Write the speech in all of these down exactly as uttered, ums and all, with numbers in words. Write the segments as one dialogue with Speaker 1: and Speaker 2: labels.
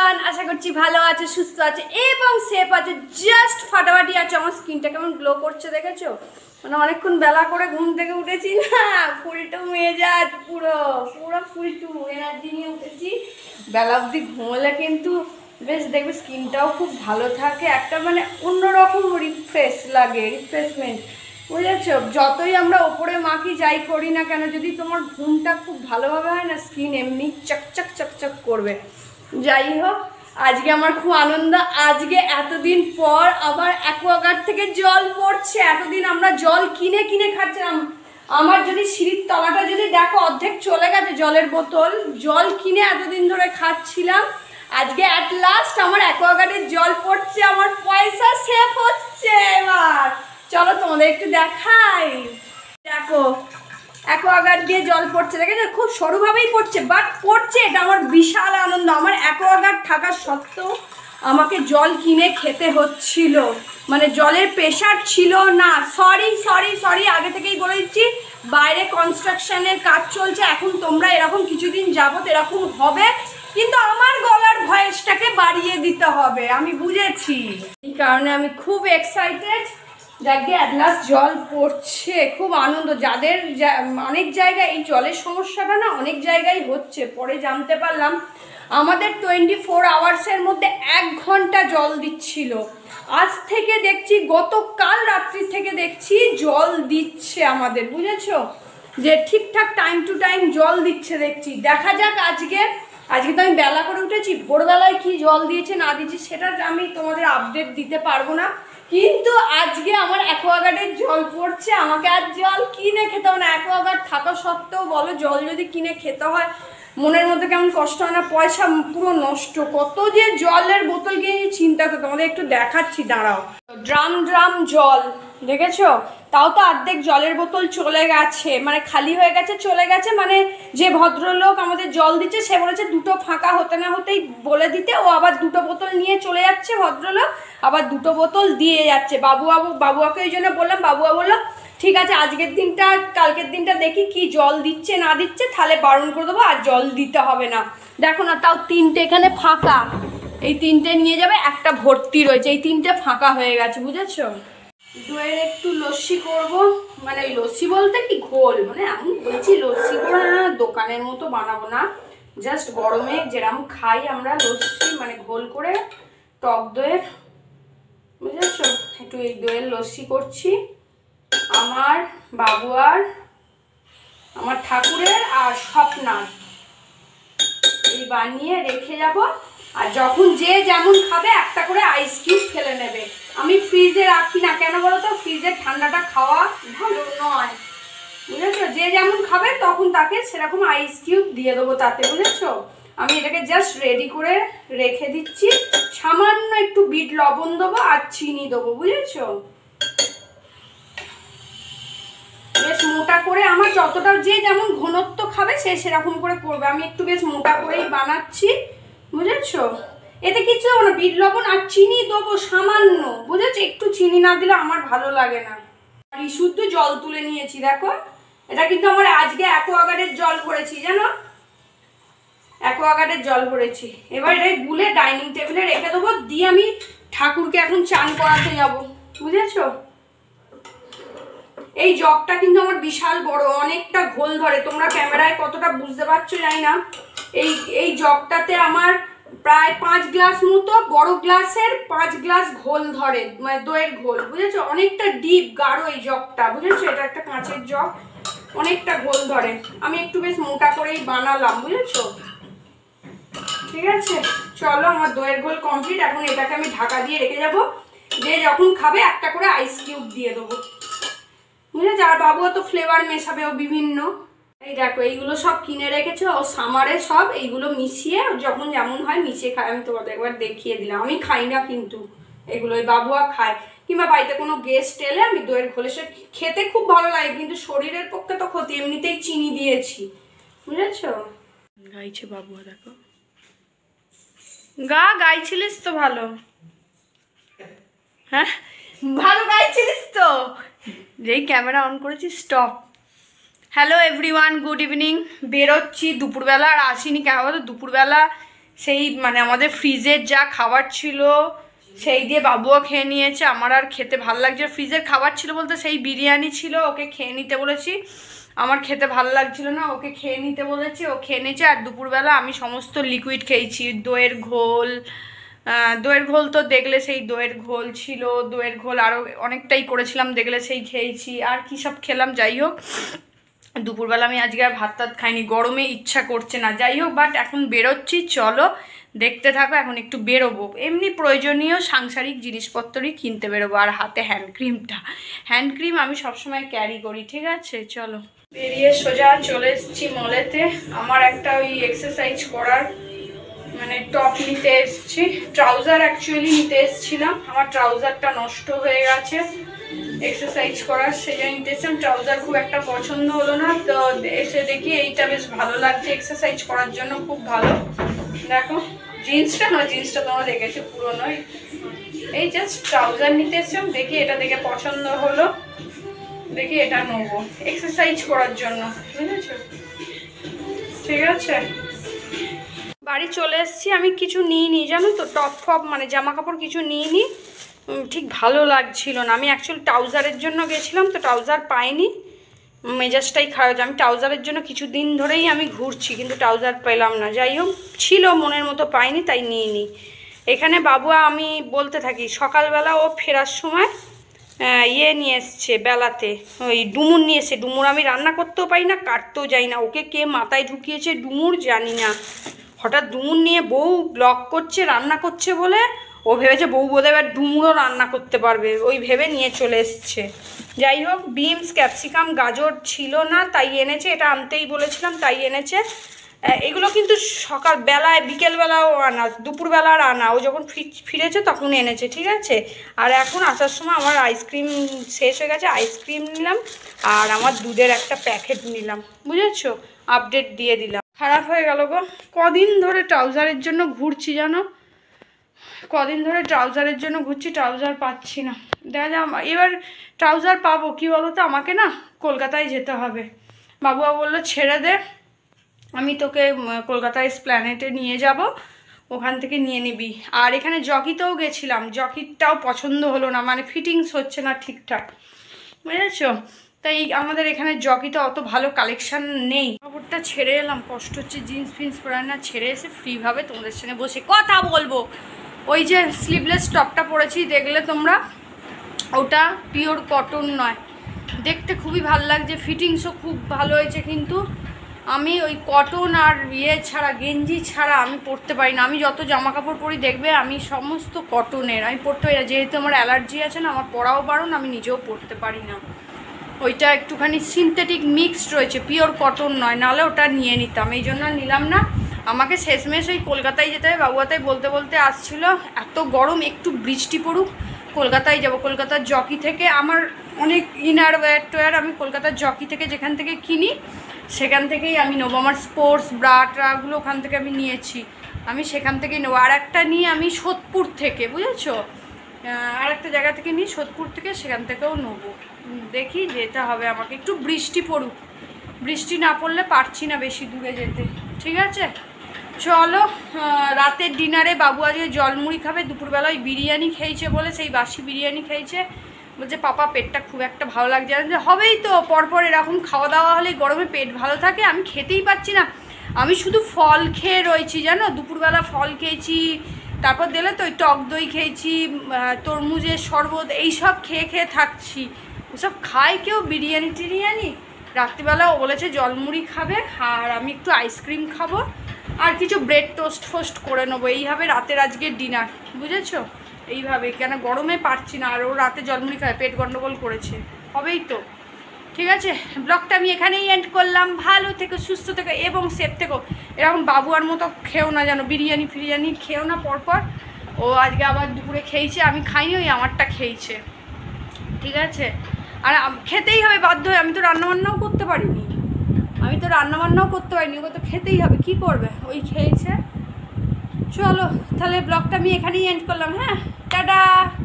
Speaker 1: Everyone, আশা করছি ভালো আছে, সুস্থ আছে এবং সেফ আছে। জাস্ট ফাটাফাটি আছে। আমার স্কিনটা কেমন গ্লো করছে দেখেছো? মানে অনেকক্ষণ বেলা করে ঘুম থেকে উঠেছি না, ফুলটু মেজাজ পুরো পুরো ফুলটু এনার্জি নিয়ে উঠেছি। বেলা অবধি ঘুমোলে কিন্তু বেশ দেখবে স্কিনটাও খুব ভালো থাকে, একটা মানে অন্যরকম রিফ্রেশ লাগে, রিফ্রেশমেন্ট, বুঝেছো? যতই আমরা ওপরে মাখি যাই করি না কেন, যদি তোমার ঘুমটা খুব ভালোভাবে হয় না, স্কিন এমনি চকচক চকচক করবে। যাই হোক, আজকে আমার খুব আনন্দ। আজকে এতদিন পর আবার অ্যাকোয়াগার্ড থেকে জল পড়ছে। এতদিন আমরা জল কিনে কিনে খাচ্ছিলাম। আমার যদি সিঁড়ির তলাটা যদি দেখো, অর্ধেক চলে গেছে জলের বোতল। জল কিনে এতদিন ধরে খাচ্ছিলাম, আজকে অ্যাট লাস্ট আমার অ্যাকোয়াগার্ডের জল পড়ছে, আমার পয়সা সেভ হচ্ছে। এবার চলো তোমাদের একটু দেখাই। দেখো অ্যাকোয়াগার্ড দিয়ে জল পড়ছে, দেখেছো? খুব সরুভাবেই পড়ছে, বাট পড়ছে, এটা আমার বিশাল আনন্দ। আমার অ্যাকোয়াগার্ড থাকা সত্ত্বেও আমাকে জল কিনে খেতে হচ্ছিল, মানে জলের প্রেশার ছিল না। সরি সরি সরি আগে থেকেই বলে দিচ্ছি, বাইরে কনস্ট্রাকশনের কাজ চলছে, এখন তোমরা এরকম কিছুদিন যাবত এরকম হবে, কিন্তু আমার গলার ভয়েসটাকে বাড়িয়ে দিতে হবে, আমি বুঝেছি। এই কারণে আমি খুব এক্সাইটেড। যাকে অ্যাট লাস্ট জল পড়ছে, খুব আনন্দ। যাদের অনেক জায়গায় এই জলের সমস্যাটা না অনেক জায়গায় হচ্ছে, পরে জানতে পারলাম আমাদের টোয়েন্টি ফোর আওয়ার্সের মধ্যে এক ঘন্টা জল দিচ্ছিল। আজ থেকে দেখছি, গতকাল রাত্রি থেকে দেখছি জল দিচ্ছে আমাদের, বুঝেছো? যে ঠিকঠাক টাইম টু টাইম জল দিচ্ছে দেখছি। দেখা যাক আজকে আজকে তো আমি বেলা করে উঠেছি, ভোরবেলায় কি জল দিয়েছে না দিয়েছে সেটা আমি তোমাদের আপডেট দিতে পারবো না, কিন্তু আজকে আমার অ্যাকোয়াগার্ডের জল পড়ছে। আমাকে আর জল কিনে খেতে হবে না। অ্যাকোয়াগার্ড থাকা সত্ত্বেও বলো, জল যদি কিনে খেতে হয় মনের মধ্যে কেমন কষ্ট হয় না? পয়সা পুরো নষ্ট। কত যে জলের বোতল কিনে চিন্তা তো তোমাদের একটু দেখাচ্ছি, দাঁড়াও। ড্রাম ড্রাম জল দেখেছো? তাও তো অর্ধেক জলের বোতল চলে গেছে, মানে খালি হয়ে গেছে, চলে গেছে। মানে যে ভদ্রলোক আমাদের জল দিচ্ছে সে বলেছে দুটো ফাঁকা হতে না হতেই বলে দিতে, ও আবার দুটো বোতল নিয়ে চলে যাচ্ছে ভদ্রলোক, আবার দুটো বোতল দিয়ে যাচ্ছে। বাবু বাবু বাবুয়াকে ওই জন্য বললাম, বাবুয়া বললো ঠিক আছে আজকের দিনটা কালকের দিনটা দেখি কি জল দিচ্ছে না দিচ্ছে, তাহলে বারণ করে দেবো, আর জল দিতে হবে না। দেখো না, তাও তিনটে এখানে ফাঁকা, এই তিনটে নিয়ে যাবে, একটা ভর্তি রয়েছে, এই তিনটে ফাঁকা হয়ে গেছে, বুঝেছো? দইয়ের একটু লস্যি করব, মানে লস্যি বলতে কি ঘোল, মানে আমি বলছি লস্যি করে না, দোকানের মতো বানাবো না, জাস্ট গরমে যেরকম খাই আমরা লস্যি, মানে ঘোল করে টক দইয়ের, বুঝেছো? একটু এই দইয়ের লস্যি করছি আমার বাবুয়ার, আমার ঠাকুরের আর স্বপ্নার, এই বানিয়ে রেখে যাব। আর যখন যে যেমন খাবে একটা করে আইস কিউব ফেলে নেবে। আমি ফ্রিজে রাখি না, কেন বলো তো? ফ্রিজের ঠান্ডাটা খাওয়া ভালো নয়, বুঝেছো? যে যেমন খাবে তখন তাকে সেরকম আইস কিউব দিয়ে দেবো তাতে, বুঝেছো? আমি এটাকে জাস্ট রেডি করে রেখে দিচ্ছি। সামান্য একটু বিট লবণ দেবো আর চিনি দেবো, বুঝেছো? বেশ মোটা করে, আমার যতটা যে যেমন ঘনত্ব খাবে সে সেরকম করে করবে। আমি একটু বেশ মোটা করেই বানাচ্ছি, বুঝেছো? এতে কিছু না, বিট লবণ আর চিনি দেবো সামান্য, বুঝেছো? একটু চিনি না দিলে আমার ভালো লাগে না। আর শুদ্ধ জল তুলে নিয়েছি, দেখো। এটা কিন্তু আমার আজকে অ্যাকোয়াগার্ডের জল ভরেছি, জানো? অ্যাকোয়াগার্ডের জল ভরেছি। এবার এটাই গুলে ডাইনিং টেবিলে রেখে দেবো, দিয়ে আমি ঠাকুরকে এখন চান করাতে যাবো, বুঝেছো? এই জগটা কিন্তু আমার বিশাল বড়, অনেকটা ঘোল ধরে। তোমরা ক্যামেরায় কতটা বুঝতে পারছো জানি না। এই এই জগটাতে আমার প্রায় পাঁচ গ্লাস মতো, বড় গ্লাসের পাঁচ গ্লাস ঘোল ধরে, মানে দইয়ের ঘোল, বুঝেছো? অনেকটা ডিপ গাঢ় এই জগটা, বুঝেছো? এটা একটা কাঁচের জগ, অনেকটা ঘোল ধরে। আমি একটু বেশ মোটা করেই বানালাম, বুঝেছো? ঠিক আছে, চলো আমার দইয়ের ঘোল কমপ্লিট। এখন এটাকে আমি ঢাকা দিয়ে রেখে যাব, যে যখন খাবে একটা করে আইস কিউব দিয়ে দেবো, বুঝেছো? আর বাবুও তো ফ্লেভার মেশাবে ও বিভিন্ন। এই দেখো এইগুলো সব কিনে রেখেছে ও সামারে, সব এইগুলো মিশিয়ে যখন যেমন হয় মিশিয়ে খায়। আমি তোমাদের একবার দেখিয়ে দিলাম, আমি খাই না কিন্তু এগুলো, ওই বাবুয়া খায়। কিংবা বাড়িতে কোনো গেস্ট এলে আমি দইয়ের ঘোলে, সে খেতে খুব ভালো লাগে, কিন্তু শরীরের পক্ষে তো ক্ষতি। এমনিতেই চিনি দিয়েছি, বুঝেছো? গাইছে বাবুয়া, দেখো গা গাইছিলিস তো ভালো, হ্যাঁ ভালো গাইছিলিস তো। যেই ক্যামেরা অন করেছি stop. Hello everyone, good evening. বেরোচ্ছি দুপুরবেলা, আর আসিনি কেন বলো? দুপুরবেলা সেই মানে আমাদের ফ্রিজের যা খাবার ছিল সেই দিয়ে বাবুও খেয়ে নিয়েছে। আমার আর খেতে ভালো লাগছে, ফ্রিজের খাবার ছিল বলতে সেই বিরিয়ানি ছিল, ওকে খেয়ে নিতে বলেছি। আমার খেতে ভালো লাগছিল না, ওকে খেয়ে নিতে বলেছি, ও খেয়ে নিয়েছে। আর দুপুরবেলা আমি সমস্ত লিকুইড খেয়েছি, দইয়ের ঘোল, দইয়ের ঘোল তো দেখলে সেই দইয়ের ঘোল ছিল, দইয়ের ঘোল আরও অনেকটাই করেছিলাম দেখলে সেই খেয়েছি। আর কী সব খেলাম, যাই হোক দুপুরবেলা আমি আজকে আর ভাত টাত খাইনি, গরমে ইচ্ছা করছে না। যাই হোক, বাট এখন বেরোচ্ছি, চলো দেখতে থাকো। এখন একটু বেরোবো, এমনি প্রয়োজনীয় সাংসারিক জিনিসপত্রই কিনতে বেরোবো। আর হাতে হ্যান্ড ক্রিমটা, হ্যান্ড ক্রিম আমি সবসময় ক্যারি করি, ঠিক আছে। চলো বেরিয়ে সোজা চলে এসেছি মলেতে। আমার একটা ওই এক্সারসাইজ করার মানে টপ নিতে এসেছি, ট্রাউজার অ্যাকচুয়ালি নিতে এসেছিলাম। আমার ট্রাউজারটা নষ্ট হয়ে গেছে এক্সারসাইজ করার, সেই জন্য নিতে এসেছিলাম। ট্রাউজার খুব একটা পছন্দ হলো না, তো এসে দেখি এইটা বেশ ভালো লাগছে এক্সারসাইজ করার জন্য, খুব ভালো। দেখো জিন্সটা, না জিন্সটা তোমরা দেখেছো পুরোনোই। এই জাস্ট ট্রাউজার নিতে এসেছিলাম, দেখি এটা দেখে পছন্দ হলো, দেখি এটা নেবো এক্সারসাইজ করার জন্য, বুঝেছো, ঠিক আছে। বাড়ি চলে এসেছি, আমি কিছু নিইনি জানো তো, টপ ফপ মানে জামা কাপড় কিছু নিইনি, ঠিক ভালো লাগছিল না। আমি অ্যাকচুয়ালি ট্রাউজারের জন্য গেছিলাম, তো ট্রাউজার পাইনি, মেজাজটাই খারাপ। আমি ট্রাউজারের জন্য কিছু দিন ধরেই আমি ঘুরছি, কিন্তু ট্রাউজার পেলাম না। যাই হোক, ছিল মনের মতো, পাইনি, তাই নিইনি। এখানে বাবু আমি বলতে থাকি, সকালবেলা ও ফেরার সময় ইয়ে নিয়ে এসছে, বেলাতে ওই ডুমুর নিয়ে এসছে। ডুমুর আমি রান্না করতেও পারি না, কাটতেও যাই না, ওকে কে মাথায় ঢুকিয়েছে ডুমুর জানি না। হঠাৎ ডুমুর নিয়ে বউ ব্লগ করছে, রান্না করছে বলে ও ভেবেছে বউ বোধহয় এবার ডুমুরও রান্না করতে পারবে, ওই ভেবে নিয়ে চলে এসছে। যাই হোক, বিনস, ক্যাপসিকাম, গাজর ছিল না, তাই এনেছে। এটা আনতেই বলেছিলাম, তাই এনেছে। এগুলো কিন্তু সকালবেলায়, বিকেলবেলাও আনা, দুপুরবেলার আনা, ও যখন ফিরেছে তখন এনেছে, ঠিক আছে। আর এখন আসার সময় আমার আইসক্রিম শেষ হয়ে গেছে, আইসক্রিম নিলাম, আর আমার দুধের একটা প্যাকেট নিলাম, বুঝেছো, আপডেট দিয়ে দিলাম। খারাপ হয়ে গেল গো, কদিন ধরে ট্রাউজারের জন্য ঘুরছি জানো, কদিন ধরে ট্রাউজারের জন্য ঘুরছি, ট্রাউজার পাচ্ছি না। দেখা যায় এবার ট্রাউজার পাবো কি বলো তো, আমাকে না কলকাতায় যেতে হবে। বাবুয়া বললো ছেড়ে দে, আমি তোকে কলকাতায় এসপ্ল্যানেটে নিয়ে যাব, ওখান থেকে নিয়ে নিবি। আর এখানে জকিতেও গেছিলাম, জকিটাও পছন্দ হলো না, মানে ফিটিংস হচ্ছে না ঠিকঠাক, বুঝেছো। তাই আমাদের এখানে জকিতে অত ভালো কালেকশান নেই। কাপড়টা ছেড়ে এলাম, কষ্ট হচ্ছে, জিন্স ফিন্স পরে না, ছেড়ে এসে ফ্রিভাবে তোমাদের সঙ্গে বসে কথা বলবো। ওই যে স্লিভলেস টপটা পরেছি দেখলে তোমরা, ওটা পিওর কটন নয়, দেখতে খুবই ভালো লাগছে, ফিটিংসও খুব ভালো হয়েছে, কিন্তু আমি ওই কটন আর ইয়ে ছাড়া, গেঞ্জি ছাড়া আমি পরতে পারি না। আমি যত জামা কাপড় পরি দেখবে আমি সমস্ত কটনের, আমি পরতে পারি না, যেহেতু আমার অ্যালার্জি আছে না, আমার পরাও বারণ, আমি নিজেও পরতে পারি না। ওইটা একটুখানি সিনথেটিক মিক্সড রয়েছে, পিওর কটন নয়, নাহলে ওটা নিয়ে নিতাম, এই জন্য নিলাম না। আমাকে শেষমেশ ওই কলকাতায় যেতে হবে, বাবুয়াতাই বলতে বলতে আসছিল এত গরম, একটু বৃষ্টি পড়ুক কলকাতায় যাব। কলকাতার জকি থেকে আমার অনেক ইনার ওয়্যার টোয়ার আমি কলকাতার জকি থেকে যেখান থেকে কিনি সেখান থেকেই আমি নেবো। আমার স্পোর্টস ব্রা ট্রাগুলো ওখান থেকে আমি নিয়েছি, আমি সেখান থেকেই নেবো। আর একটা নিয়ে আমি সোদপুর থেকে, বুঝেছো, আর একটা জায়গা থেকে নিই সোদপুর থেকে, সেখান থেকেও নেবো। দেখি যেতে হবে আমাকে, একটু বৃষ্টি পড়ুক, বৃষ্টি না পড়লে পারছি না বেশি দূরে যেতে, ঠিক আছে। চলো রাতের ডিনারে বাবু আজকে জলমুড়ি খাবে, দুপুরবেলায় বিরিয়ানি খেয়েছে বলে, সেই বাসি বিরিয়ানি খেয়েছে, বলছে পাপা পেটটা খুব একটা ভালো লাগছে। যে হবেই তো, পরপর এরকম খাওয়া দাওয়া হলে গরমে পেট ভালো থাকে, আমি খেতেই পাচ্ছি না, আমি শুধু ফল খেয়ে রয়েছি জানো, দুপুরবেলা ফল খেয়েছি, তারপর দিলে তো ওই টক দই খেয়েছি, তরমুজের শরবত, এইসব খেয়ে খেয়ে থাকছি। ওসব খায় কেউ বিরিয়ানি টিরিয়ানি? রাত্রিবেলা ও বলেছে জলমুড়ি খাবে, আর আমি একটু আইসক্রিম খাবো, আর কিছু ব্রেড টোস্ট ফোস্ট করে নেবো, এইভাবে রাতের আজকের ডিনার, বুঝেছো, এইভাবে। কেন গরমে পারছি না, আর ও রাতে জলমুড়ি খায়, পেট গন্ডগোল করেছে, হবেই তো, ঠিক আছে। ব্লগটা আমি এখানেই এন্ড করলাম, ভালো থেকো, সুস্থ থেকো এবং সেফ থেকো। এরকম বাবুয়ার মতো খেও না জানো, বিরিয়ানি ফিরিয়ানি খেও না পরপর। ও আজকে আবার দুপুরে খেয়েছে, আমি খাইনি, ওই আমারটা খেয়েছে, ঠিক আছে। আর খেতেই হবে বাধ্য হয়ে, আমি তো রান্নাবান্নাও করতে পারিনি, আমি তো রান্নাবান্নাও করতে পারিনি, ওকে তো খেতেই হবে, কি করবে, ওই খেয়েছে। চলো তাহলে ব্লগটা আমি এখানেই এন্ড করলাম, হ্যাঁ, টাটা,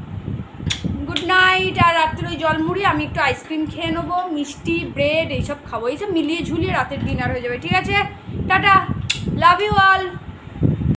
Speaker 1: গুড নাইট। আর রাত্রে ওই জলমুড়ি, আমি একটু আইসক্রিম খেয়ে নেবো, মিষ্টি ব্রেড এইসব খাবো, এইসব মিলিয়ে ঝুলিয়ে রাতের ডিনার হয়ে যাবে, ঠিক আছে। Tata, love you all.